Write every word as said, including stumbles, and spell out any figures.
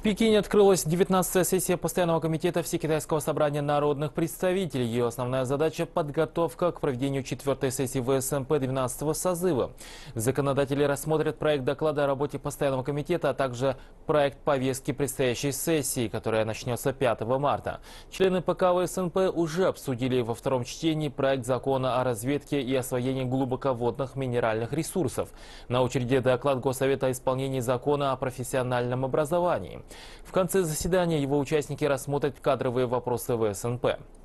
Пекине открылась девятнадцатая сессия Постоянного комитета Всекитайского собрания народных представителей. Ее основная задача – подготовка к проведению четвертой сессии вэ эс эм пэ двенадцатого созыва. Законодатели рассмотрят проект доклада о работе Постоянного комитета, а также проект повестки предстоящей сессии, которая начнется пятого марта. Члены пэ ка вэ эс эн пэ уже обсудили во втором чтении проект закона о разведке и освоении глубоководных минеральных ресурсов. На очереди доклад Госсовета о исполнении закона о профессиональном образовании. В конце заседания его участники рассмотрят кадровые вопросы вэ эс эн пэ.